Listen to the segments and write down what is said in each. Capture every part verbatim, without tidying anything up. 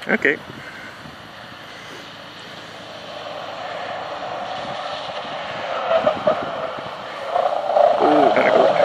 Okay. Uh, den er god.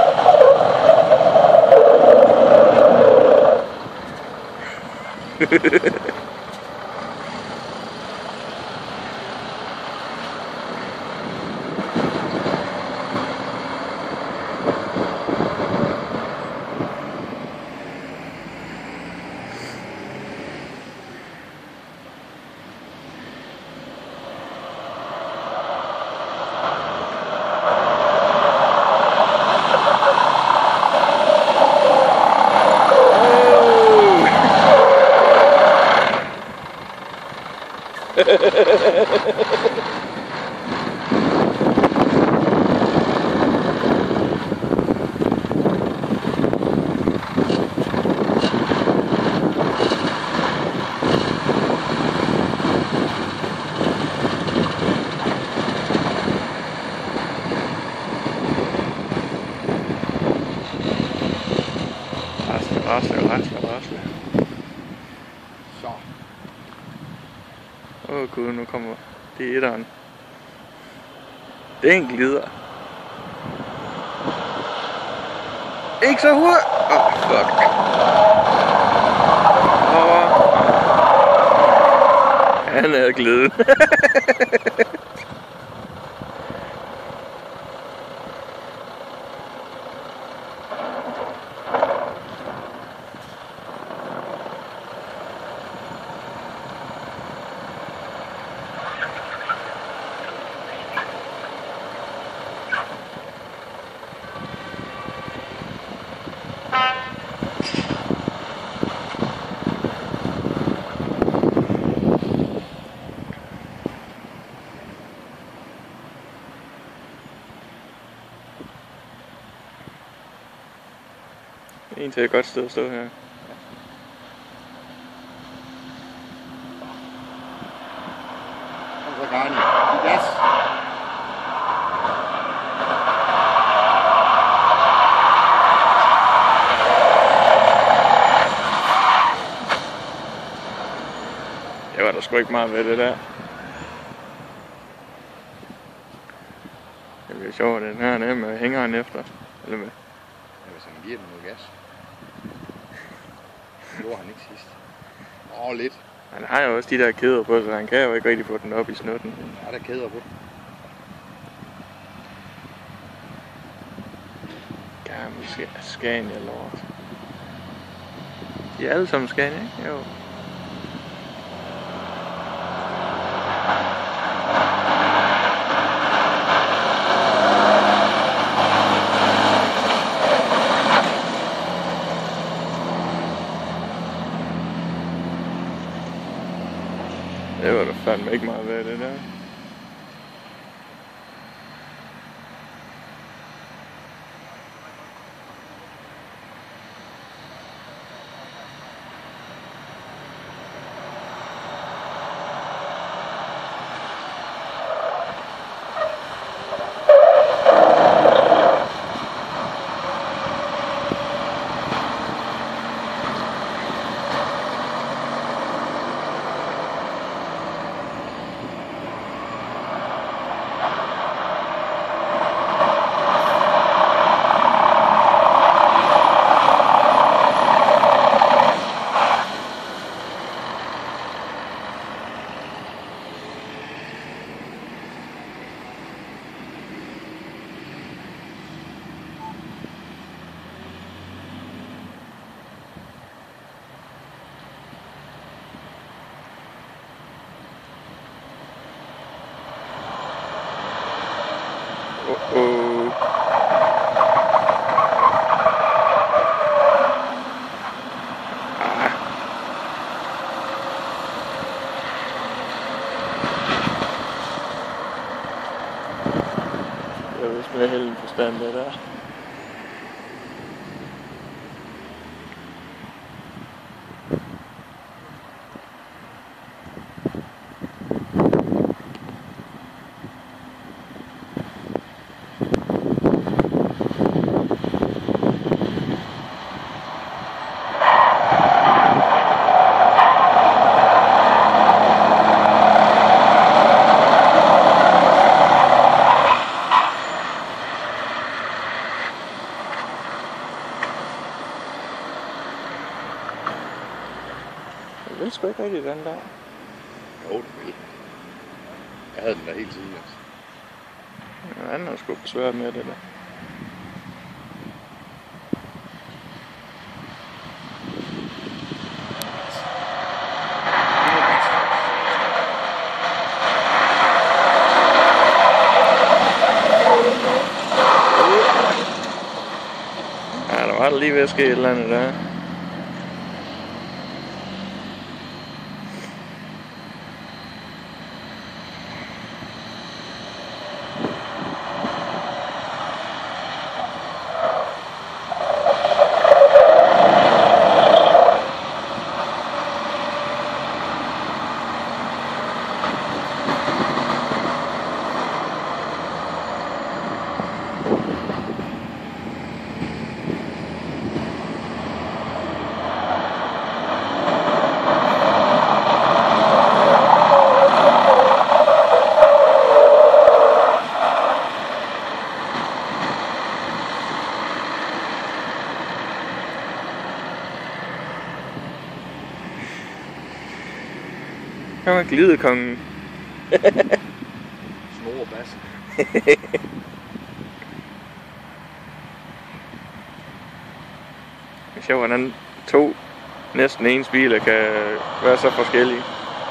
Rasle, rasle, rasle, rasle. Så. Åh oh, gud, nu kommer det etteren. Den glider. Ikke så hurtigt. Åh, oh, fuck. Åh. Han er glidet. En til et godt sted at stå her. Kom så, Garni. I gas. Det var der sgu ikke meget ved det der. Det bliver sjovt, den her nede med hængeren efter. Eller med. Ja, hvis han giver den noget gas. Det gjorde han ikke sidst. Åh, lidt. Han har jo også de der kæder på, så han kan jo ikke rigtig få den op i snutten. Ja, der er kæder på. Gammel Scania lort. De er alle sammen Scania, ikke? Jo. Det var da fandme ikke meget ved det der. Uh-oh. Ah. Det er vist med helden forstand, det der. vil sgu ikke rigtig den der. Jo, det vil. Jeg havde den der hele tiden, altså. Ja, han har sgu besværet med det der. Ja, der var lige ved at ske et eller andet der. Her var glidekongen. Snor bassen. Jeg ser, hvordan to næsten ens biler kan være så forskellige.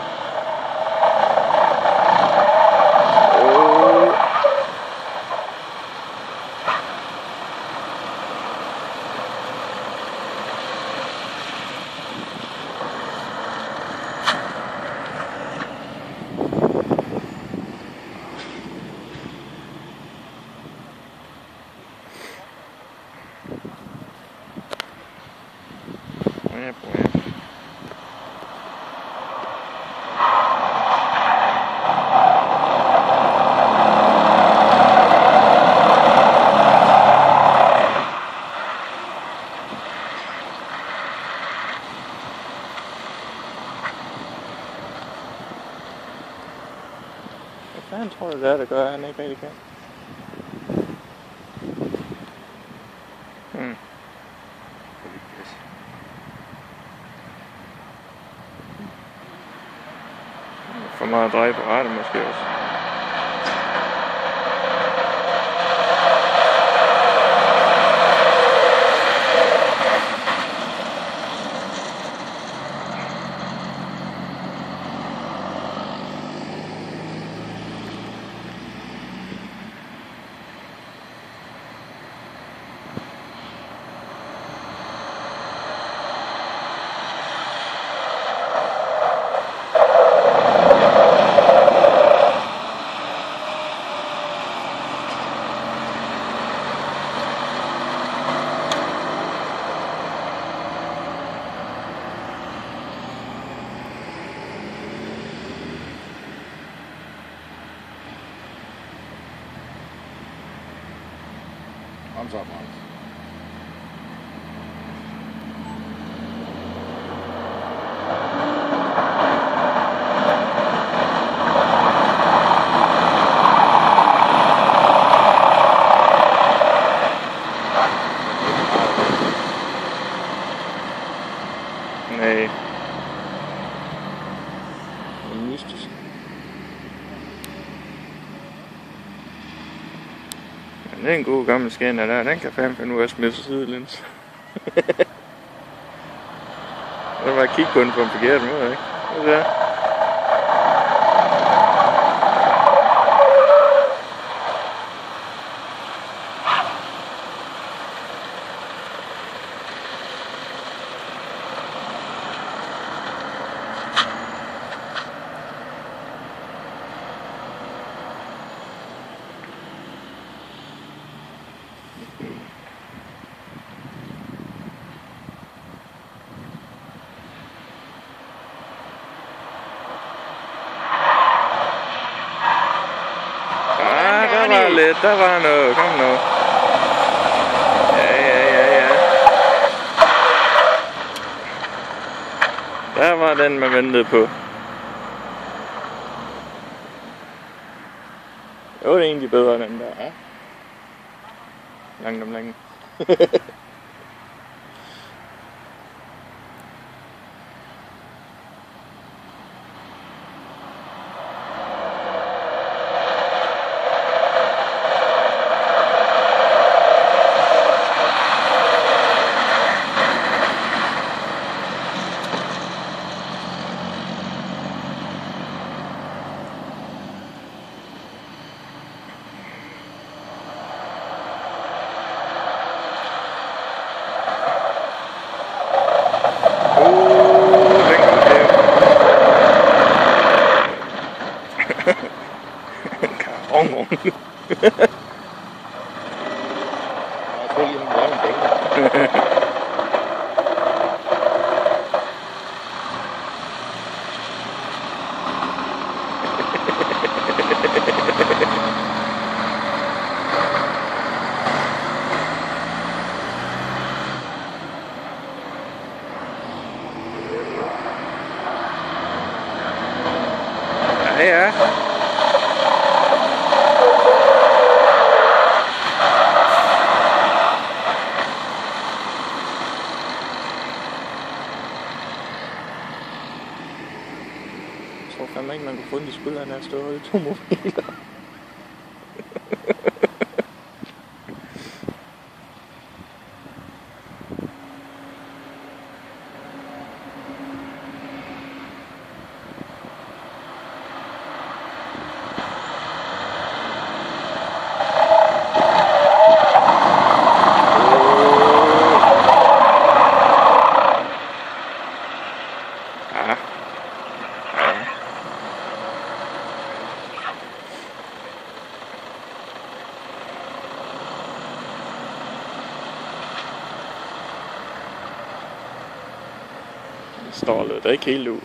Oh. Ja, ja. Hvad fanden tror du det er, der gør, at han ikke rigtig kan? Hmm. For meget at dreje på rattet måske også. Kom så, Mark. Nej. Det er mystisk. Men det er en god gammel scanner der, den kan fandme finde ud af at smide sig sidelæns. Det var at kigge på den på en forkert måde, ikke? Det der. Der var lidt, der var noget, kom nu. Ja, ja, ja, ja. Der var den, man ventede på. Jo, det er egentlig bedre end den der. Ja. Langt om længe. Ja, ja. Jeg tror fandme ikke, man kunne få ondt i skulderen af at stå og holde to mobiler. Står lidt ikke helt ud.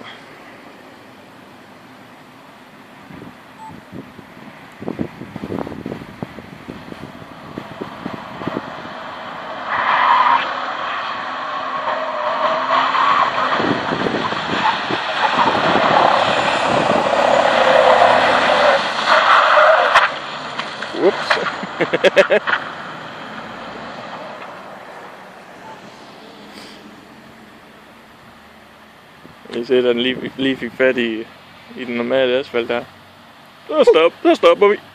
Ups. Jeg ser, at den lige, lige fik fat i, i den normale asfalt der. Der stop, der stopper vi.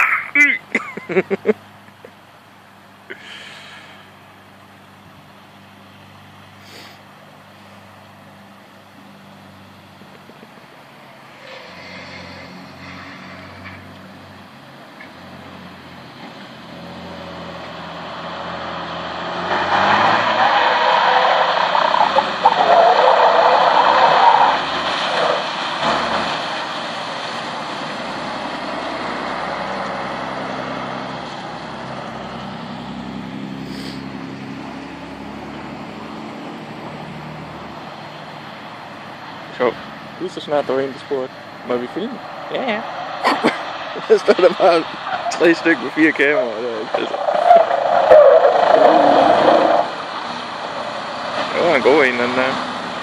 Jo, lige så snart der var en, der spurgte, må vi filme? Ja, ja. Der står der bare tre stykker med fire kameraer der, altså. Det var en god en, den der.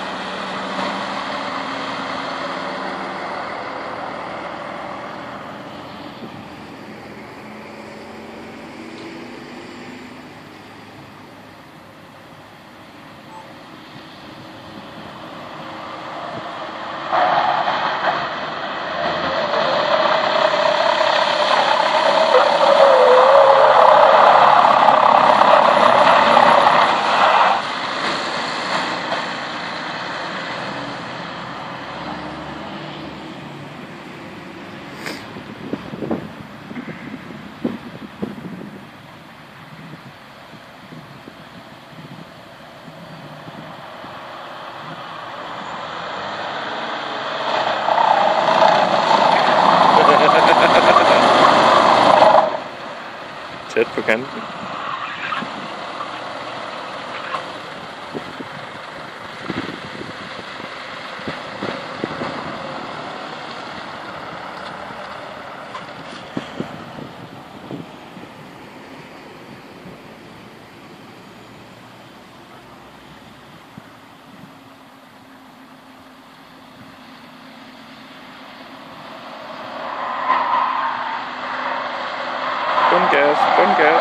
Tæt på kanten. Bund gas, bund gas.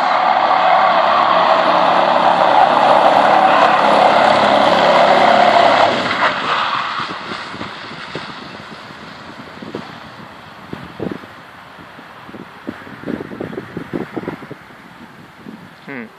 Hmm.